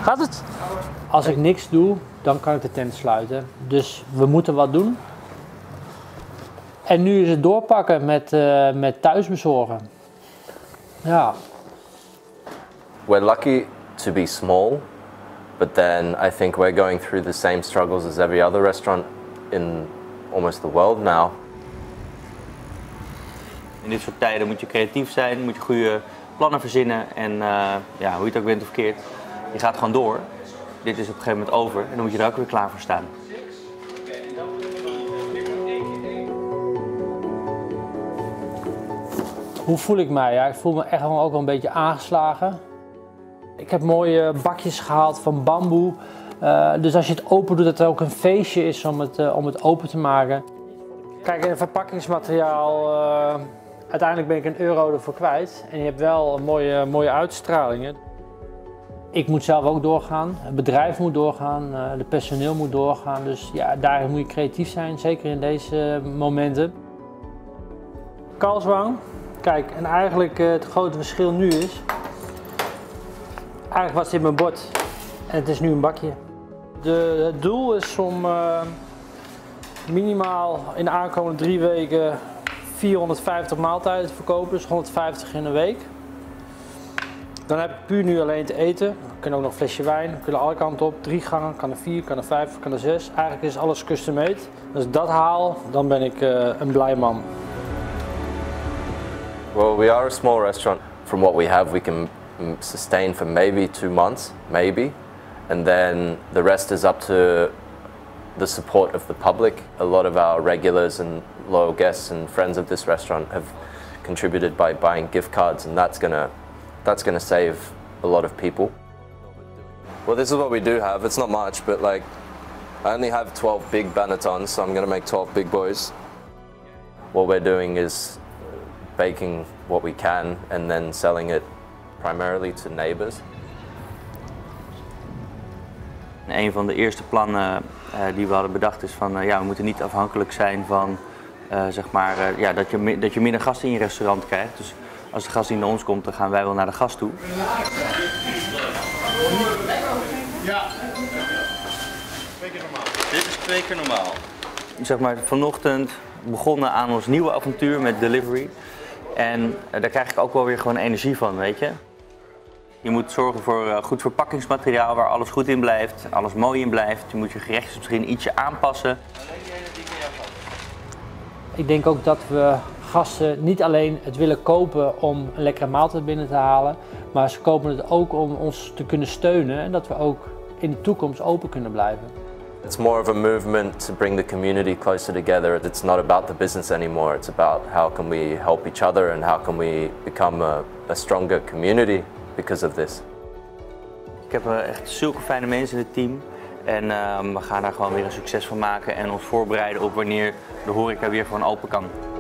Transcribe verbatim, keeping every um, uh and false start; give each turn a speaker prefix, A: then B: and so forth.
A: Gaat het? Als ik niks doe, dan kan ik de tent sluiten. Dus we moeten wat doen. En nu is het doorpakken met, uh, met thuisbezorgen. Ja.
B: We're lucky to be small, but then I think we're going through the same struggles as every other restaurant in almost the world now.
C: In dit soort tijden moet je creatief zijn, moet je goede plannen verzinnen en uh, ja, hoe je het ook bent of verkeerd, je gaat gewoon door. Dit is op een gegeven moment over en dan moet je er ook weer klaar voor staan.
A: Hoe voel ik mij? Ja, ik voel me echt wel ook wel een beetje aangeslagen. Ik heb mooie bakjes gehaald van bamboe. Uh, dus als je het open doet, dat het ook een feestje is om het, uh, om het open te maken. Kijk, in verpakkingsmateriaal, uh, uiteindelijk ben ik een euro ervoor kwijt. En je hebt wel mooie, mooie uitstralingen. Ik moet zelf ook doorgaan, het bedrijf moet doorgaan, uh, de personeel moet doorgaan. Dus ja, daarin moet je creatief zijn, zeker in deze momenten. Kalswang. Kijk, en eigenlijk uh, het grote verschil nu is, eigenlijk was dit mijn bord en het is nu een bakje. De, het doel is om uh, minimaal in de aankomende drie weken vierhonderdvijftig maaltijden te verkopen, dus honderdvijftig in een week. Dan heb ik puur nu alleen te eten. We kunnen ook nog een flesje wijn, we kunnen alle kanten op. Drie gangen, kan er vier, kan er vijf, kan er zes. Eigenlijk is alles custom made. Als ik dat haal, dan ben ik uh, een blij man.
B: Well, we are a small restaurant. From what we have, we can sustain for maybe two months, maybe. And then the rest is up to the support of the public. A lot of our regulars and loyal guests and friends of this restaurant have contributed by buying gift cards, and that's gonna, that's gonna save a lot of people. Well, this is what we do have. It's not much, but like, I only have twelve big bannetons, so I'm gonna make twelve big boys. What we're doing is baking what we can and then selling it primarily to neighbors.
C: Een van de eerste plannen uh, die we hadden bedacht is van uh, ja, we moeten niet afhankelijk zijn van uh, zeg maar, uh, ja, dat, je, dat je minder gasten in je restaurant krijgt. Dus als de gast die naar ons komt, dan gaan wij wel naar de gast toe.
D: Ja, twee keer normaal. Dit is twee keer normaal.
C: Zeg maar, vanochtend begonnen aan ons nieuwe avontuur met delivery. En uh, daar krijg ik ook wel weer gewoon energie van, weet je. Je moet zorgen voor uh, goed verpakkingsmateriaal waar alles goed in blijft, alles mooi in blijft. Je moet je gerechtjes misschien ietsje aanpassen.
A: Ik denk ook dat we gasten niet alleen het willen kopen om een lekkere maaltijd binnen te halen, maar ze kopen het ook om ons te kunnen steunen en dat we ook in de toekomst open kunnen blijven.
B: It's more of a movement to bring the community closer together. It's not about the business anymore. It's about how can we help each other and how can we become a, a stronger community because of this.
C: Ik heb echt zulke fijne mensen in het team en uh, we gaan daar gewoon weer een succes van maken en ons voorbereiden op wanneer de horeca weer gewoon open kan.